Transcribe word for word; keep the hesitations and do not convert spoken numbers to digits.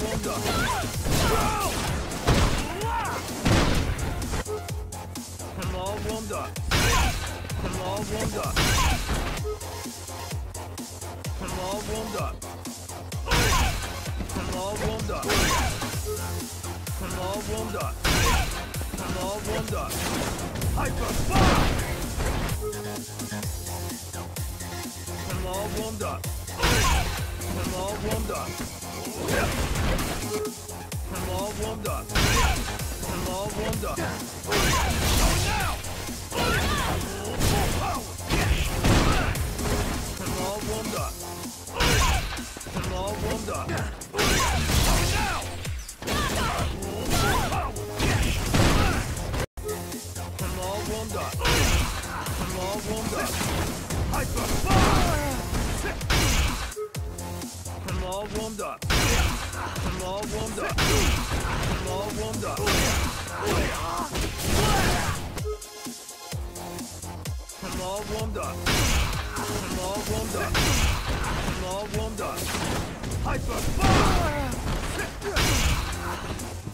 warmed up. I'm all warmed up. I'm all warmed up. I'm all warmed up. I'm all warmed up. I'm all warmed up. I'm all warmed up. Hyper fire! I'm all warmed up. I'm all warmed up. I'm all warmed up. I'm all warmed up. Go now! I'm all warmed up. I'm all warmed up. Go now! I'm all warmed up. I'm all warmed up. Hyper fire! I'm all warmed up. I'm all warmed up. I'm all warmed up. I'm all warmed up. I'm all warmed up. I'm all warmed up. Hyper fire!